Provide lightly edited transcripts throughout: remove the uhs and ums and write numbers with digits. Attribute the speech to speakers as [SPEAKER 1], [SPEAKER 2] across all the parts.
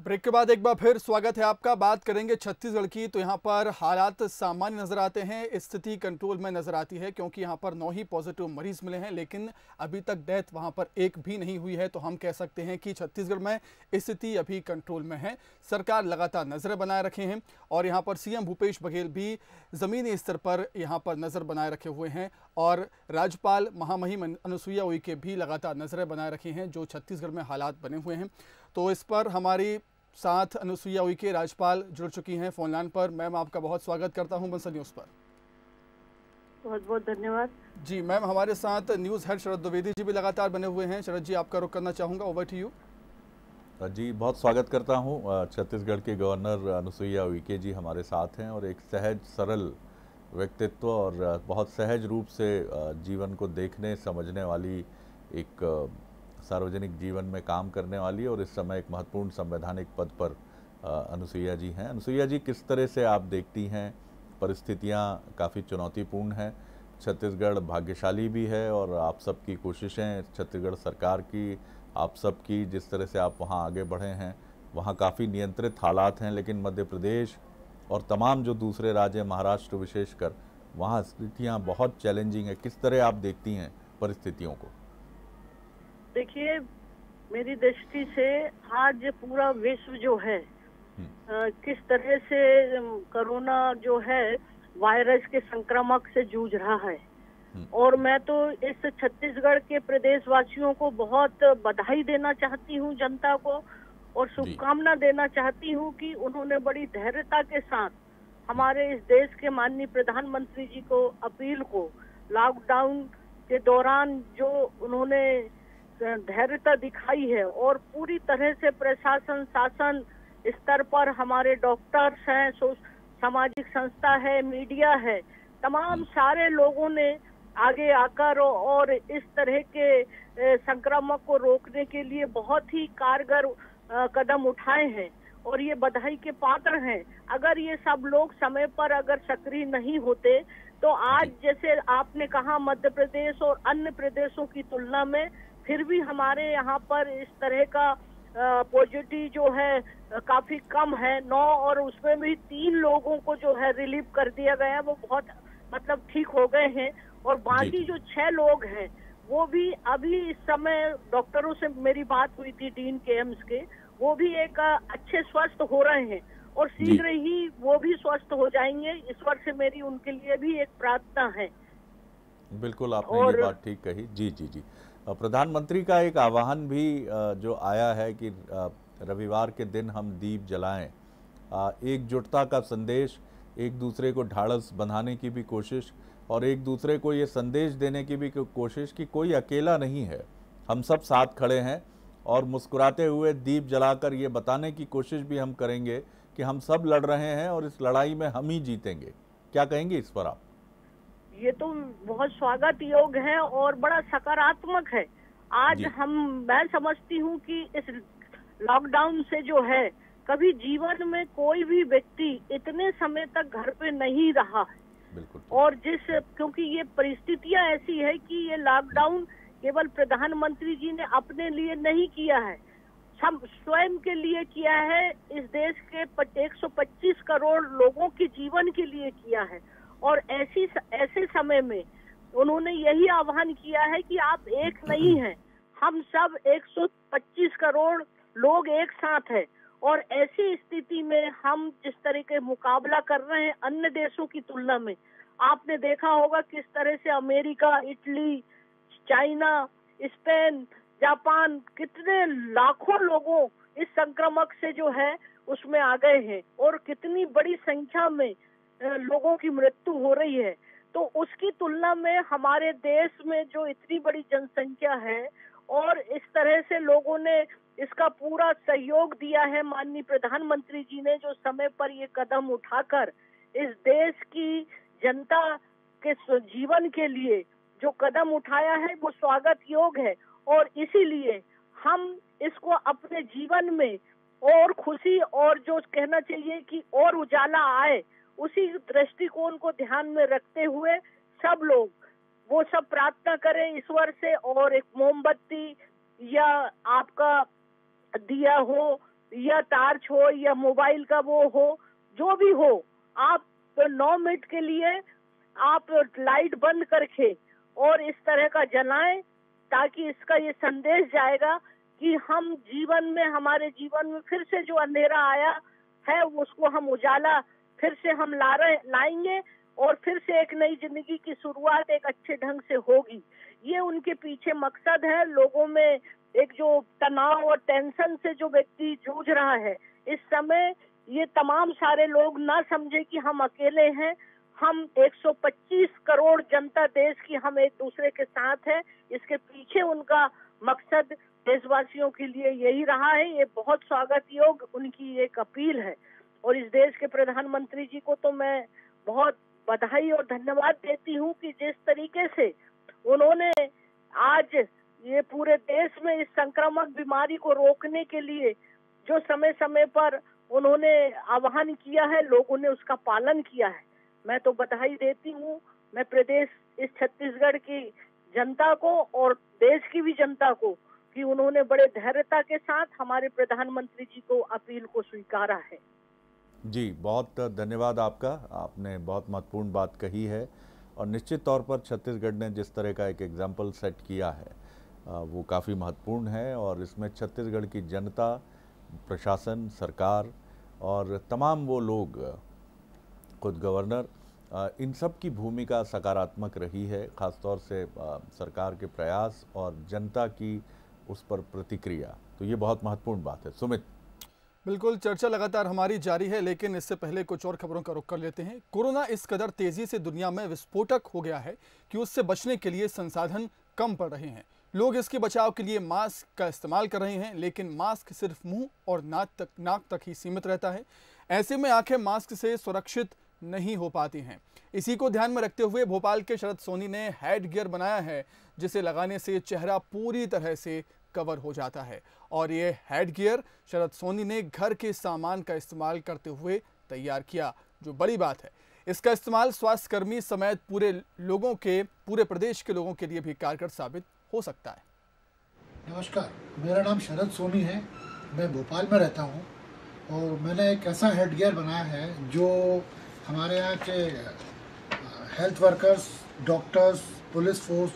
[SPEAKER 1] Break के बाद एक बार फिर स्वागत है आपका। बात करेंगे छत्तीसगढ़ की, तो यहाँ पर हालात सामान्य नजर आते हैं, स्थिति कंट्रोल में नजर आती है, क्योंकि यहाँ पर 9 ही पॉजिटिव मरीज मिले हैं, लेकिन अभी तक डेथ वहाँ पर एक भी नहीं हुई है। तो हम कह सकते हैं कि छत्तीसगढ़ में स्थिति अभी कंट्रोल में है। सरकार लगातार नजरें बनाए रखे हैं और यहाँ पर सीएम भूपेश बघेल भी जमीनी स्तर पर यहाँ पर नजर बनाए रखे हुए हैं और राज्यपाल महामहिम अनुसुईया उइके भी लगातार नजरें बनाए रखी हैं जो छत्तीसगढ़ में हालात बने हुए हैं। तो इस पर हमारी साथ अनुसुईया उइके राज्यपाल जुड़ चुकी हैं फोन लाइन पर। मैम, आपका बहुत स्वागत करता हूं बंसल न्यूज पर।
[SPEAKER 2] बहुत बहुत धन्यवाद
[SPEAKER 1] जी मैम, हमारे साथ न्यूज हेड शरद द्विवेदी जी भी लगातार बने हुए हैं। शरद जी, आपका रुख करना चाहूंगा, ओवर टू यू।
[SPEAKER 3] जी, बहुत स्वागत करता हूं। छत्तीसगढ़ के गवर्नर अनुसुईया उइके जी हमारे साथ हैं और एक सहज सरल व्यक्तित्व और बहुत सहज रूप से जीवन को देखने समझने वाली, एक सार्वजनिक जीवन में काम करने वाली और इस समय एक महत्वपूर्ण संवैधानिक पद पर अनुसुईया जी हैं। अनुसुईया जी, किस तरह से आप देखती हैं? परिस्थितियां काफ़ी चुनौतीपूर्ण हैं, छत्तीसगढ़ भाग्यशाली भी है और आप सबकी कोशिशें, छत्तीसगढ़ सरकार की, आप सबकी, जिस तरह से आप वहां आगे बढ़े हैं, वहां काफ़ी नियंत्रित हालात हैं, लेकिन मध्य प्रदेश और तमाम जो दूसरे राज्य, महाराष्ट्र विशेषकर, वहाँ स्थितियाँ बहुत चैलेंजिंग है। किस तरह आप देखती हैं परिस्थितियों को?
[SPEAKER 2] देखिए, मेरी दृष्टि से आज पूरा विश्व जो है किस तरह से कोरोना जो है वायरस के संक्रमण से जूझ रहा है, और मैं तो इस छत्तीसगढ़ के प्रदेशवासियों को बहुत बधाई देना चाहती हूँ, जनता को, और शुभकामना देना चाहती हूँ कि उन्होंने बड़ी धैर्यता के साथ हमारे इस देश के माननीय प्रधानमंत्री जी को अपील को लॉकडाउन के दौरान जो उन्होंने धैर्यता दिखाई है, और पूरी तरह से प्रशासन, शासन स्तर पर हमारे डॉक्टर्स हैं, सामाजिक संस्था है, मीडिया है, तमाम सारे लोगों ने आगे आकर और इस तरह के संक्रमण को रोकने के लिए बहुत ही कारगर कदम उठाए हैं और ये बधाई के पात्र हैं। अगर ये सब लोग समय पर अगर सक्रिय नहीं होते तो आज, जैसे आपने कहा, मध्य प्रदेश और अन्य प्रदेशों की तुलना में फिर भी हमारे यहाँ पर इस तरह का पॉजिटिव जो है काफी कम है, 9, और उसमें भी 3 लोगों को जो है रिलीव कर दिया गया है, वो बहुत मतलब ठीक हो गए हैं, और बाकी जो 6 लोग हैं वो भी अभी इस समय डॉक्टरों से मेरी बात हुई थी, डीन के एम्स के, वो भी एक अच्छे स्वस्थ हो रहे हैं और शीघ्र ही वो भी स्वस्थ हो जाएंगे। ईश्वर से मेरी उनके लिए भी एक प्रार्थना है।
[SPEAKER 3] बिल्कुल, आपने ये बात ठीक कही। जी जी जी, प्रधानमंत्री का एक आह्वान भी जो आया है कि रविवार के दिन हम दीप जलाएं, एकजुटता का संदेश, एक दूसरे को ढाढ़स बंधाने की भी कोशिश और एक दूसरे को ये संदेश देने की भी कोशिश कि कोई अकेला नहीं है, हम सब साथ खड़े हैं, और मुस्कुराते हुए दीप जलाकर ये बताने की कोशिश भी हम करेंगे कि हम सब लड़ रहे हैं और इस लड़ाई में हम ही जीतेंगे। क्या कहेंगे इस पर आप?
[SPEAKER 2] ये तो बहुत स्वागत योग है और बड़ा सकारात्मक है। आज मैं समझती हूँ कि इस लॉकडाउन से जो है, कभी जीवन में कोई भी व्यक्ति इतने समय तक घर पे नहीं रहा है, और क्योंकि ये परिस्थितियां ऐसी है कि ये लॉकडाउन केवल प्रधानमंत्री जी ने अपने लिए नहीं किया है, सब स्वयं के लिए किया है, इस देश के 125 करोड़ लोगों के जीवन के लिए किया है। और ऐसे समय में उन्होंने यही आह्वान किया है कि आप एक नहीं हैं, हम सब 125 करोड़ लोग एक साथ हैं, और ऐसी स्थिति में हम जिस तरह के मुकाबला कर रहे हैं अन्य देशों की तुलना में, आपने देखा होगा किस तरह से America, Italy, China, Spain, Japan, कितने लाखों लोगों इस संक्रमण से जो है उसमें आ गए हैं, और कितनी बड़ी संख्या में लोगों की मृत्यु हो रही है। तो उसकी तुलना में हमारे देश में जो इतनी बड़ी जनसंख्या है और इस तरह से लोगों ने इसका पूरा सहयोग दिया है, माननीय प्रधानमंत्री जी ने जो समय पर ये कदम उठाकर इस देश की जनता के जीवन के लिए जो कदम उठाया है वो स्वागत योग है, और इसीलिए हम इसको अपने जीवन में और खुशी और जो कहना चाहिए कि और उजाला आए, उसी दृष्टिकोण को ध्यान में रखते हुए सब लोग वो सब प्रार्थना करें ईश्वर से, और एक मोमबत्ती या आपका दिया हो या टार्च हो या मोबाइल का वो हो, जो भी हो, आप 9 मिनट के लिए आप लाइट बंद करके और इस तरह का जलाएं, ताकि इसका ये संदेश जाएगा कि हम जीवन में, हमारे जीवन में फिर से जो अंधेरा आया है उसको हम उजाला फिर से हम लाएंगे और फिर से एक नई जिंदगी की शुरुआत एक अच्छे ढंग से होगी। ये उनके पीछे मकसद है। लोगों में एक जो तनाव और टेंशन से जो व्यक्ति जूझ रहा है इस समय, ये तमाम सारे लोग ना समझे कि हम अकेले हैं। हम 125 करोड़ जनता देश की, हम एक दूसरे के साथ हैं। इसके पीछे उनका मकसद देशवासियों के लिए यही रहा है। ये बहुत स्वागत योग उनकी एक अपील है और इस देश के प्रधानमंत्री जी को तो मैं बहुत बधाई और धन्यवाद देती हूँ कि जिस तरीके से उन्होंने आज ये पूरे देश में इस संक्रामक बीमारी को रोकने के लिए जो समय समय पर उन्होंने आह्वान किया है, लोगों ने उसका पालन किया है। मैं तो बधाई देती हूँ। मैं प्रदेश, इस छत्तीसगढ़ की जनता को और देश की भी जनता को कि उन्होंने बड़े धैर्यता के साथ हमारे प्रधानमंत्री जी को अपील को स्वीकारा है।
[SPEAKER 3] जी, बहुत धन्यवाद आपका। आपने बहुत महत्वपूर्ण बात कही है और निश्चित तौर पर छत्तीसगढ़ ने जिस तरह का एक एग्जाम्पल सेट किया है वो काफ़ी महत्वपूर्ण है और इसमें छत्तीसगढ़ की जनता, प्रशासन, सरकार और तमाम वो लोग, खुद गवर्नर, इन सब की भूमिका सकारात्मक रही है। ख़ासतौर से सरकार के प्रयास और जनता की उस पर प्रतिक्रिया, तो ये बहुत महत्वपूर्ण बात है। सुमित।
[SPEAKER 1] बिल्कुल, चर्चा लगातार हमारी जारी है, लेकिन इससे पहले कुछ और खबरों का रुख कर लेते हैं। कोरोना इस कदर तेजी से दुनिया में विस्फोटक हो गया है कि उससे बचने के लिए संसाधन कम पड़ रहे हैं। लोग इसके बचाव के लिए मास्क का इस्तेमाल कर रहे हैं, लेकिन मास्क सिर्फ मुंह और नाक तक ही सीमित रहता है। ऐसे में आंखें मास्क से सुरक्षित नहीं हो पाती हैं। इसी को ध्यान में रखते हुए भोपाल के शरद सोनी ने हेड गियर बनाया है, जिसे लगाने से चेहरा पूरी तरह से कवर हो जाता है। और ये हेड गियर शरद सोनी ने घर के सामान का इस्तेमाल करते हुए तैयार किया, जो बड़ी बात है। इसका इस्तेमाल स्वास्थ्यकर्मी समेत पूरे प्रदेश के लोगों के लिए भी कारगर साबित हो सकता है।
[SPEAKER 4] नमस्कार, मेरा नाम शरद सोनी है। मैं भोपाल में रहता हूँ और मैंने एक ऐसा हेड गियर बनाया है जो हमारे यहाँ के health workers, doctors, police force,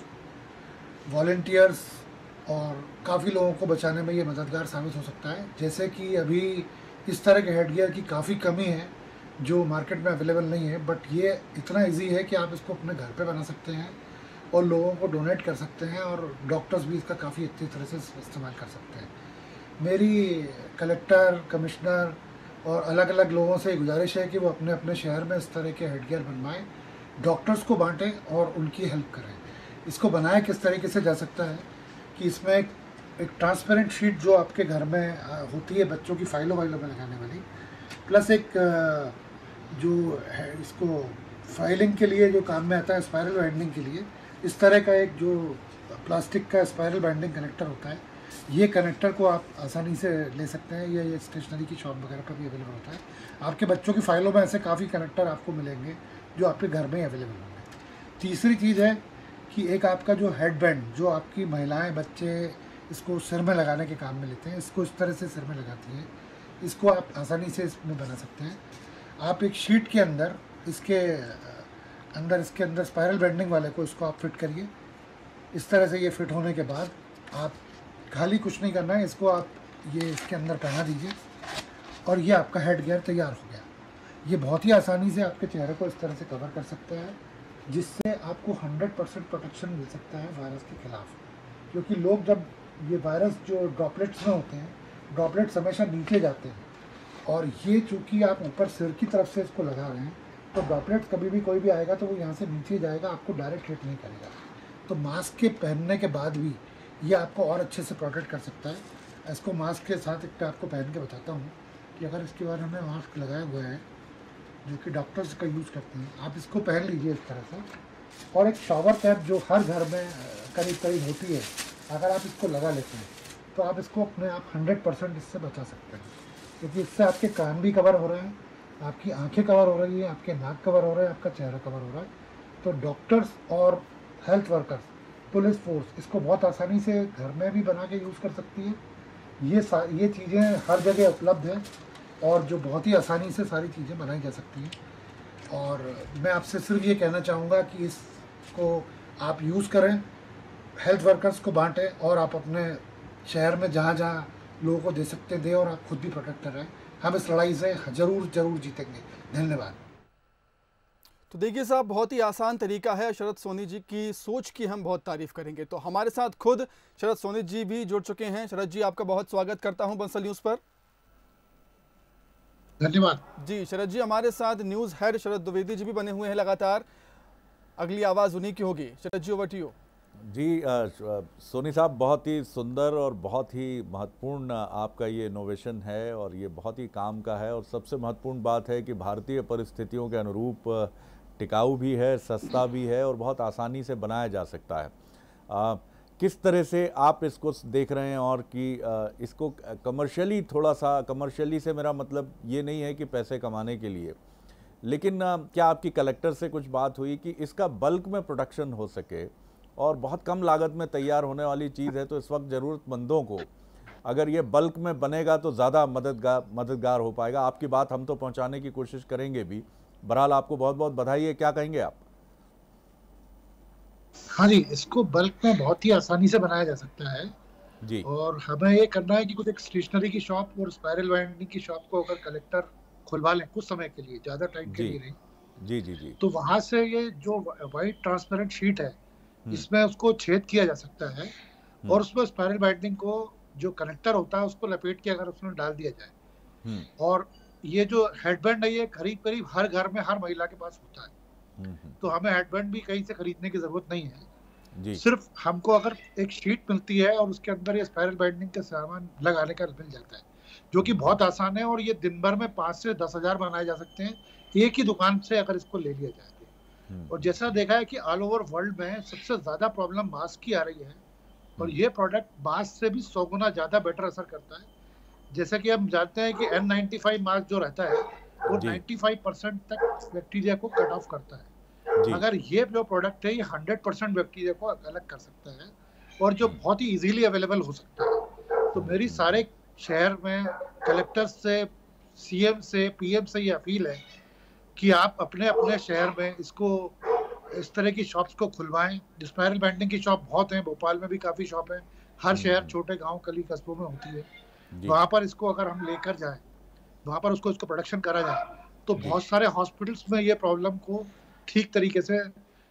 [SPEAKER 4] volunteers और काफ़ी लोगों को बचाने में ये मददगार साबित हो सकता है। जैसे कि अभी इस तरह के हेड गियर की काफ़ी कमी है जो मार्केट में अवेलेबल नहीं है, बट ये इतना इजी है कि आप इसको अपने घर पे बना सकते हैं और लोगों को डोनेट कर सकते हैं और डॉक्टर्स भी इसका काफ़ी अच्छी तरह से इस्तेमाल कर सकते हैं। मेरी कलेक्टर, कमिश्नर और अलग अलग लोगों से गुजारिश है कि वो अपने अपने शहर में इस तरह के हेड गियर बनवाएँ, डॉक्टर्स को बांटें और उनकी हेल्प करें। इसको बनाया किस तरीके से जा सकता है कि इसमें एक ट्रांसपेरेंट शीट जो आपके घर में होती है बच्चों की फाइलों में लगाने वाली, प्लस एक जो है इसको फाइलिंग के लिए जो काम में आता है, स्पाइरल बाइंडिंग के लिए, इस तरह का एक जो प्लास्टिक का स्पाइरल बाइंडिंग कनेक्टर होता है, ये कनेक्टर को आप आसानी से ले सकते हैं। ये स्टेशनरी की शॉप वगैरह पर भी अवेलेबल होता है। आपके बच्चों की फाइलों में ऐसे काफ़ी कनेक्टर आपको मिलेंगे जो आपके घर में ही अवेलेबल होंगे। तीसरी चीज़ है कि एक आपका जो हेड बैंड, जो आपकी महिलाएं, बच्चे इसको सिर में लगाने के काम में लेते हैं, इसको इस तरह से सिर में लगाती हैं, इसको आप आसानी से इसमें बना सकते हैं। आप एक शीट के अंदर इसके अंदर स्पाइरल बेंडिंग वाले को इसको आप फिट करिए। इस तरह से ये फिट होने के बाद आप खाली कुछ नहीं करना है, इसको आप ये इसके अंदर पहना दीजिए और ये आपका हेड गियर तैयार हो गया। ये बहुत ही आसानी से आपके चेहरे को इस तरह से कवर कर सकता है, जिससे आपको 100% प्रोटेक्शन मिल सकता है वायरस के खिलाफ। क्योंकि लोग जब ये वायरस जो ड्रॉपलेट्स में होते हैं, ड्रॉपलेट्स हमेशा नीचे जाते हैं और ये चूँकि आप ऊपर सिर की तरफ से इसको लगा रहे हैं तो ड्रॉपलेट्स कभी भी कोई भी आएगा तो वो यहाँ से नीचे जाएगा, आपको डायरेक्ट हिट नहीं करेगा। तो मास्क के पहनने के बाद भी ये आपको और अच्छे से प्रोटेक्ट कर सकता है। इसको मास्क के साथ एक आपको पहन के बताता हूँ कि अगर इसके बारे में मास्क लगाया हुआ है जो कि डॉक्टर्स का यूज़ करते हैं, आप इसको पहन लीजिए इस तरह से। और एक शॉवर कैप जो हर घर में करीब करीब होती है, अगर आप इसको लगा लेते हैं तो आप इसको अपने आप 100% इससे बचा सकते हैं। क्योंकि इससे आपके कान भी कवर हो रहे हैं, आपकी आंखें कवर हो रही है, आपके नाक कवर हो रहा है, आपका चेहरा कवर हो रहा है। तो डॉक्टर्स और हेल्थ वर्कर्स, पुलिस फोर्स इसको बहुत आसानी से घर में भी बना के यूज़ कर सकती है ये चीज़ें हर जगह उपलब्ध हैं और जो बहुत ही आसानी से सारी चीज़ें बनाई जा सकती हैं। और मैं आपसे सिर्फ ये कहना चाहूँगा कि इसको आप यूज़ करें, हेल्थ वर्कर्स को बांटें और आप अपने शहर में जहाँ जहाँ लोगों को दे सकते दें और आप खुद भी प्रोटेक्ट रहें। हम इस लड़ाई से ज़रूर जीतेंगे। धन्यवाद।
[SPEAKER 1] तो देखिए साहब, बहुत ही आसान तरीका है। शरद सोनी जी की सोच की हम बहुत तारीफ करेंगे। तो हमारे साथ खुद शरद सोनी जी भी जुड़ चुके हैं। शरद जी, आपका बहुत स्वागत करता हूं बंसल न्यूज़ पर।
[SPEAKER 4] धन्यवाद
[SPEAKER 1] जी शरद जी, हमारे साथ न्यूज़ हेड शरद द्विवेदी जी भी बने हुए हैं लगातार। अगली आवाज़ उन्हीं की होगी। Sharad ji, over to you.
[SPEAKER 3] जी सोनी साहब, बहुत ही सुंदर और बहुत ही महत्वपूर्ण आपका ये इनोवेशन है और ये बहुत ही काम का है। और सबसे महत्वपूर्ण बात है कि भारतीय परिस्थितियों के अनुरूप टिकाऊ भी है, सस्ता भी है और बहुत आसानी से बनाया जा सकता है। किस तरह से आप इसको देख रहे हैं और कि इसको कमर्शियली, थोड़ा सा कमर्शियली से मेरा मतलब ये नहीं है कि पैसे कमाने के लिए, लेकिन क्या आपकी कलेक्टर से कुछ बात हुई कि इसका बल्क में प्रोडक्शन हो सके और बहुत कम लागत में तैयार होने वाली चीज़ है, तो इस वक्त ज़रूरतमंदों को अगर ये बल्क में बनेगा तो ज़्यादा मददगार हो पाएगा। आपकी बात हम तो पहुंचाने की कोशिश करेंगे भी। बहरहाल आपको बहुत बहुत बधाई है। क्या कहेंगे आप?
[SPEAKER 4] हाँ जी, इसको बल्क में बहुत ही आसानी से बनाया जा सकता है
[SPEAKER 3] जी।
[SPEAKER 4] और हमें ये करना है कि कुछ एक स्टेशनरी की शॉप और स्पाइरल बाइंडिंग की शॉप को अगर कलेक्टर खुलवा लें कुछ समय के लिए, ज़्यादा टाइम के लिए नहीं,
[SPEAKER 3] जी जी जी,
[SPEAKER 4] तो वहां से ये जो वाइट ट्रांसपेरेंट शीट है इसमें उसको छेद किया जा सकता है और उसमें स्पाइरल बाइंडिंग को जो कनेक्टर होता है उसको लपेट के अगर उसमें डाल दिया जाए, और ये जो हेडबैंड है ये करीब करीब हर घर में हर महिला के पास होता है, तो हमें हेडबैंड भी कहीं से खरीदने की जरूरत नहीं है जी। सिर्फ हमको अगर एक शीट मिलती है और उसके अंदर ये स्पाइरल बाइंडिंग का सामान लगाने का मिल जाता है, जो कि बहुत आसान है और ये दिन भर में 5 से 10 हजार बनाए जा सकते हैं एक ही दुकान से अगर इसको ले लिया जाए। और जैसा देखा है कि ऑल ओवर वर्ल्ड में सबसे ज्यादा प्रॉब्लम मास्क की आ रही है और ये प्रोडक्ट मास्क से भी 100 गुना ज्यादा बेटर असर करता है। जैसे कि हम जानते हैं कि N95 मास्क जो रहता है वो 95% तक बैक्टीरिया को कट ऑफ करता है। अगर ये जो प्रोडक्ट है ये 100% बैक्टीरिया को अलग कर सकता है और जो बहुत ही इजीली अवेलेबल हो सकता है। तो मेरी सारे शहर में कलेक्टर से, CM से, PM से ये अपील है कि आप अपने अपने शहर में इसको इस तरह की शॉप्स को खुलवाएं। स्पाइरल बाइंडिंग की शॉप बहुत हैं, भोपाल में भी काफ़ी शॉप है, हर शहर छोटे गांव कली कस्बों में होती है। वहाँ पर इसको अगर हम लेकर जाएं, वहाँ पर उसको प्रोडक्शन करा जाए तो बहुत सारे हॉस्पिटल्स में ये प्रॉब्लम को ठीक तरीके से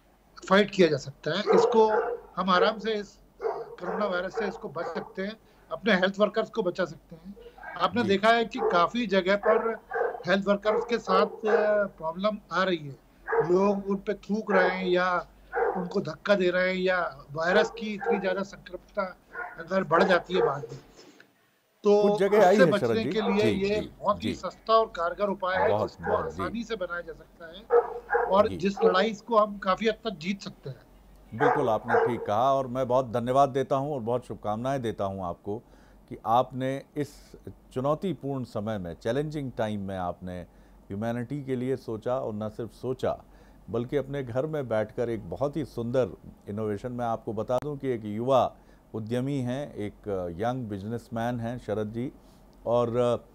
[SPEAKER 4] फाइट किया जा सकता है। इसको हम आराम से इस कोरोना वायरस से इसको बच सकते हैं, अपने हेल्थ वर्कर्स को बचा सकते हैं। आपने देखा है कि काफ़ी जगह पर हेल्थ वर्कर्स के साथ प्रॉब्लम आ रही है, लोग उन पे थूक रहे हैं या उनको धक्का दे रहे हैं या वायरस की इतनी ज्यादा संक्रमणता अगर बढ़ जाती है बाद में, तो उससे बचने के लिए ये बहुत ही सस्ता और कारगर उपाय है जिसको आसानी से बनाया जा सकता है और जिस लड़ाई को हम काफी हद तक जीत सकते हैं।
[SPEAKER 3] बिल्कुल, आपने ठीक कहा और मैं बहुत धन्यवाद देता हूं और बहुत शुभकामनाएं देता हूं आपको कि आपने इस चुनौतीपूर्ण समय में, चैलेंजिंग टाइम में आपने ह्यूमैनिटी के लिए सोचा और न सिर्फ सोचा बल्कि अपने घर में बैठकर एक बहुत ही सुंदर इनोवेशन। मैं आपको बता दूं कि एक युवा उद्यमी हैं, एक यंग बिजनेसमैन हैं शरद जी, और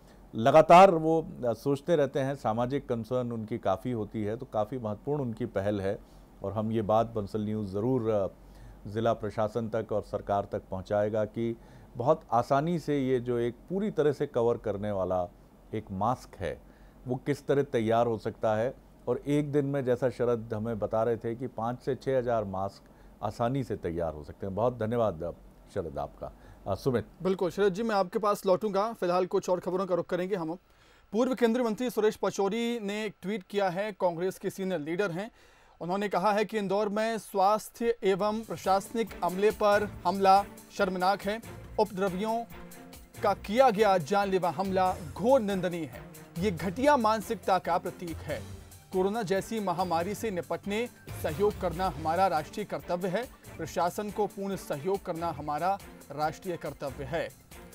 [SPEAKER 3] लगातार वो सोचते रहते हैं, सामाजिक कंसर्न उनकी काफ़ी होती है, तो काफ़ी महत्वपूर्ण उनकी पहल है और हम ये बात बंसल न्यूज़ ज़रूर ज़िला प्रशासन तक और सरकार तक पहुंचाएगा कि बहुत आसानी से ये जो एक पूरी तरह से कवर करने वाला एक मास्क है वो किस तरह तैयार हो सकता है। और एक दिन में, जैसा शरद हमें बता रहे थे, कि 5 से 6 हज़ार मास्क आसानी से तैयार हो सकते हैं। बहुत धन्यवाद शरद आपका। सुमित।
[SPEAKER 1] बिल्कुल शरद जी, मैं आपके पास लौटूंगा, फिलहाल कुछ और खबरों का रुख करेंगे हम। पूर्व केंद्रीय मंत्री सुरेश पचौरी ने एक ट्वीट किया है, कांग्रेस के सीनियर लीडर हैं। उन्होंने कहा है कि इंदौर में स्वास्थ्य एवं प्रशासनिक अमले पर हमला शर्मनाक है, उपद्रवियों का किया गया जानलेवा हमला घोर निंदनीय है, ये घटिया मानसिकता का प्रतीक है। कोरोना जैसी महामारी से निपटने सहयोग करना हमारा राष्ट्रीय कर्तव्य है, प्रशासन को पूर्ण सहयोग करना हमारा राष्ट्रीय कर्तव्य है।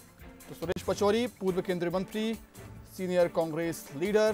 [SPEAKER 1] तो सुरेश पचौरी, पूर्व केंद्रीय मंत्री, सीनियर कांग्रेस लीडर,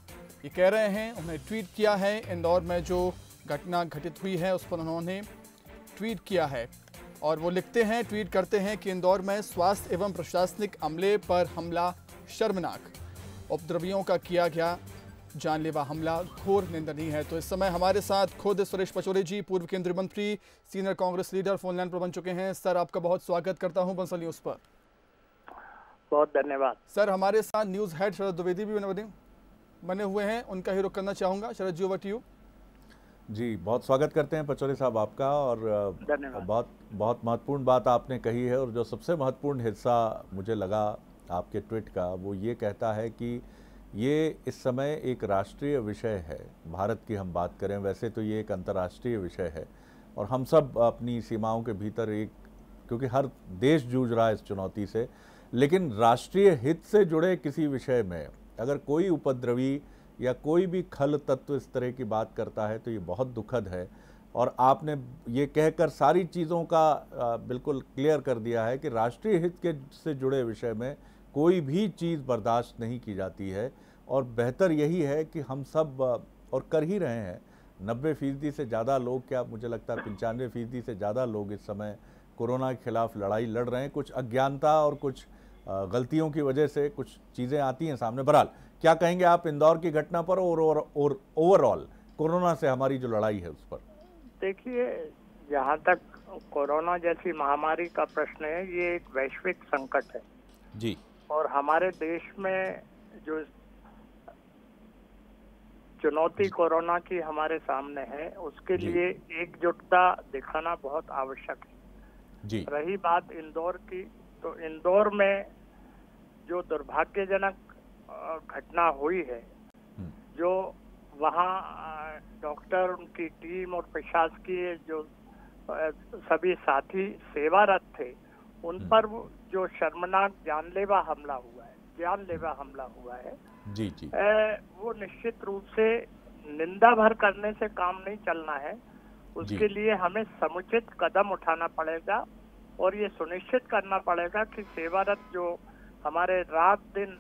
[SPEAKER 1] ये कह रहे हैं, उन्होंने ट्वीट किया है। इंदौर में जो घटना घटित हुई है उस पर उन्होंने ट्वीट किया है और वो लिखते हैं, ट्वीट करते हैं कि इंदौर में स्वास्थ्य एवं प्रशासनिक अमले पर हमला शर्मनाक, उपद्रवियों का किया गया जानलेवा हमला घोर निंदनीय है। तो इस समय हमारे साथ खुद सुरेश पचौरी जी, पूर्व केंद्रीय मंत्री, senior Congress leader, phone line पर बन चुके हैं। सर, आपका बहुत स्वागत करता हूं बंसल न्यूज पर।
[SPEAKER 5] बहुत धन्यवाद।
[SPEAKER 1] सर, हमारे साथ न्यूज हेड शरद द्विवेदी भी बने हुए हैं, उनका ही रुख करना चाहूंगा। Sharad ji, over to you.
[SPEAKER 3] जी, बहुत स्वागत करते हैं पचौरी साहब आपका। और बहुत महत्वपूर्ण बात आपने कही है, और जो सबसे महत्वपूर्ण हिस्सा मुझे लगा आपके ट्वीट का, वो ये कहता है कि ये इस समय एक राष्ट्रीय विषय है। भारत की हम बात करें, वैसे तो ये एक अंतर्राष्ट्रीय विषय है, और हम सब अपनी सीमाओं के भीतर क्योंकि हर देश जूझ रहा है इस चुनौती से, लेकिन राष्ट्रीय हित से जुड़े किसी विषय में अगर कोई उपद्रवी या कोई भी खल तत्व इस तरह की बात करता है तो ये बहुत दुखद है। और आपने ये कहकर सारी चीज़ों का बिल्कुल क्लियर कर दिया है कि राष्ट्रीय हित के से जुड़े विषय में कोई भी चीज़ बर्दाश्त नहीं की जाती है। और बेहतर यही है कि हम सब, और कर ही रहे हैं, 90% से ज़्यादा लोग, क्या मुझे लगता है 95% से ज़्यादा लोग इस समय कोरोना के खिलाफ लड़ाई लड़ रहे हैं। कुछ अज्ञानता और कुछ गलतियों की वजह से कुछ चीज़ें आती हैं सामने। बहरहाल, क्या कहेंगे आप इंदौर की घटना पर और ओवरऑल कोरोना से हमारी जो लड़ाई है उस पर?
[SPEAKER 5] देखिए, जहाँ तक कोरोना जैसी महामारी का प्रश्न है, ये एक वैश्विक संकट है
[SPEAKER 3] जी।
[SPEAKER 5] और हमारे देश में जो चुनौती कोरोना की हमारे सामने है, उसके लिए एकजुटता दिखाना बहुत आवश्यक है
[SPEAKER 3] जी।
[SPEAKER 5] रही बात इंदौर की, तो इंदौर में जो दुर्भाग्यजनक घटना हुई है, जो वहाँ डॉक्टर, उनकी टीम और प्रशासकीय जो सभी साथी सेवारत थे, उन पर जो शर्मनाक जानलेवा हमला हुआ है
[SPEAKER 3] जी जी,
[SPEAKER 5] वो निश्चित रूप से निंदा भर करने से काम नहीं चलना है। उसके लिए हमें समुचित कदम उठाना पड़ेगा और ये सुनिश्चित करना पड़ेगा कि सेवारत जो हमारे रात दिन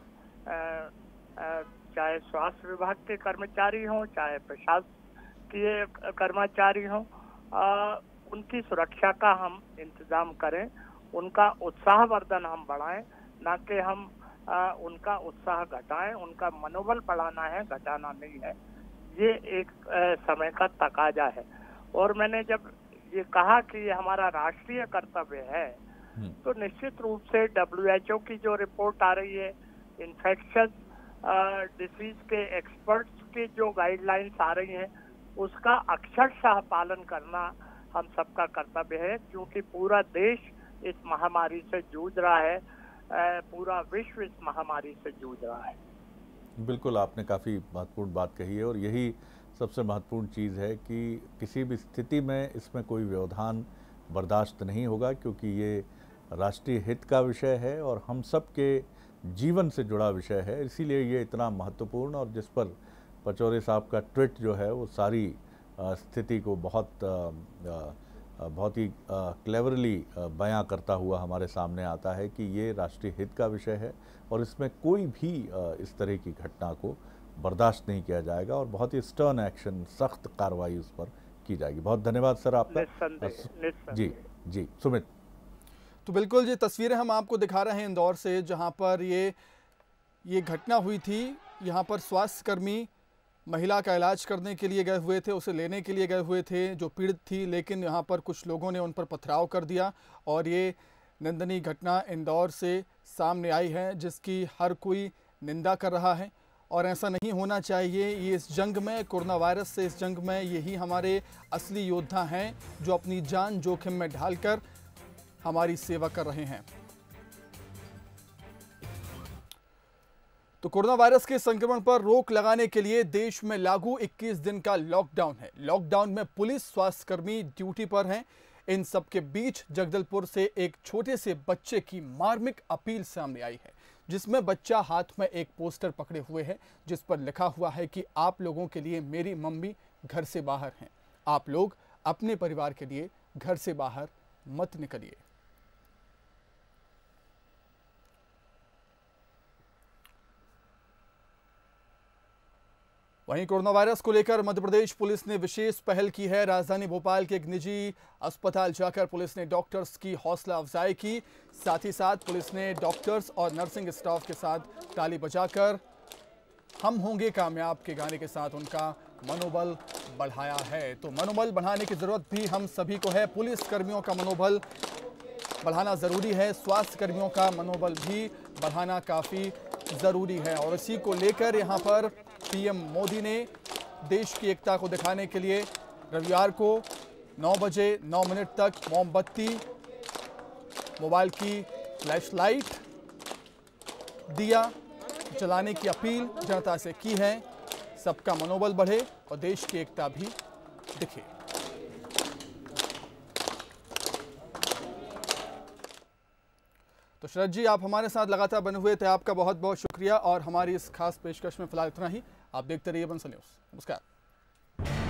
[SPEAKER 5] चाहे स्वास्थ्य विभाग के कर्मचारी हों, चाहे प्रशासकीय कर्मचारी हों, उनकी सुरक्षा का हम इंतजाम करें, उनका उत्साहवर्धन हम बढ़ाएं, ना कि हम उनका उत्साह घटाएं। उनका मनोबल बढ़ाना है, घटाना नहीं है। ये एक समय का तकाजा है। और मैंने जब ये कहा कि ये हमारा राष्ट्रीय कर्तव्य है, तो निश्चित रूप से WHO की जो रिपोर्ट आ रही है, इन्फेक्शस डिसीज के एक्सपर्ट्स की जो गाइडलाइंस आ रही हैं, उसका अक्षरशः पालन करना हम सबका कर्तव्य है, क्योंकि पूरा देश इस महामारी से जूझ रहा है, पूरा विश्व इस महामारी से जूझ रहा है।
[SPEAKER 3] बिल्कुल, आपने काफ़ी महत्वपूर्ण बात कही है, और यही सबसे महत्वपूर्ण चीज़ है कि किसी भी स्थिति में इसमें कोई व्यवधान बर्दाश्त नहीं होगा, क्योंकि ये राष्ट्रीय हित का विषय है और हम सब के जीवन से जुड़ा विषय है। इसीलिए ये इतना महत्वपूर्ण, और जिस पर पचौरी साहब का ट्वीट जो है वो सारी स्थिति को बहुत ही क्लेवरली बयां करता हुआ हमारे सामने आता है कि ये राष्ट्रीय हित का विषय है और इसमें कोई भी इस तरह की घटना को बर्दाश्त नहीं किया जाएगा, और बहुत ही स्टर्न एक्शन, सख्त कार्रवाई उस पर की जाएगी। बहुत धन्यवाद सर आपका। जी जी, सुमित।
[SPEAKER 1] तो बिल्कुल, ये तस्वीरें हम आपको दिखा रहे हैं इंदौर से, जहां पर ये घटना हुई थी। यहां पर स्वास्थ्यकर्मी महिला का इलाज करने के लिए गए हुए थे, उसे लेने के लिए गए हुए थे जो पीड़ित थी, लेकिन यहां पर कुछ लोगों ने उन पर पथराव कर दिया और ये निंदनीय घटना इंदौर से सामने आई है, जिसकी हर कोई निंदा कर रहा है। और ऐसा नहीं होना चाहिए। ये इस जंग में, कोरोना वायरस से इस जंग में, यही हमारे असली योद्धा हैं जो अपनी जान जोखिम में डालकर हमारी सेवा कर रहे हैं। तो कोरोना वायरस के संक्रमण पर रोक लगाने के लिए देश में लागू 21 दिन का लॉकडाउन है। लॉकडाउन में पुलिस, स्वास्थ्यकर्मी ड्यूटी पर हैं। इन सब के बीच जगदलपुर से एक छोटे से बच्चे की मार्मिक अपील सामने आई है, जिसमें बच्चा हाथ में एक पोस्टर पकड़े हुए है, जिस पर लिखा हुआ है कि आप लोगों के लिए मेरी मम्मी घर से बाहर हैं। आप लोग अपने परिवार के लिए घर से बाहर मत निकलिए। वहीं कोरोना वायरस को लेकर मध्य प्रदेश पुलिस ने विशेष पहल की है। राजधानी भोपाल के एक निजी अस्पताल जाकर पुलिस ने डॉक्टर्स की हौसला अफजाई की। साथ ही साथ पुलिस ने डॉक्टर्स और नर्सिंग स्टाफ के साथ ताली बजाकर हम होंगे कामयाब के गाने के साथ उनका मनोबल बढ़ाया है। तो मनोबल बढ़ाने की जरूरत भी हम सभी को है। पुलिस कर्मियों का मनोबल बढ़ाना जरूरी है, स्वास्थ्य कर्मियों का मनोबल भी बढ़ाना काफी जरूरी है। और इसी को लेकर यहाँ पर पीएम मोदी ने देश की एकता को दिखाने के लिए रविवार को 9 बजे 9 मिनट तक मोमबत्ती, मोबाइल की फ्लैशलाइट, दिया जलाने की अपील जनता से की है। सबका मनोबल बढ़े और देश की एकता भी दिखे। तो शरद जी, आप हमारे साथ लगातार बने हुए थे, आपका बहुत बहुत शुक्रिया। और हमारी इस खास पेशकश में फिलहाल इतना ही। आप देखते रहिए बंसल न्यूज़। नमस्कार।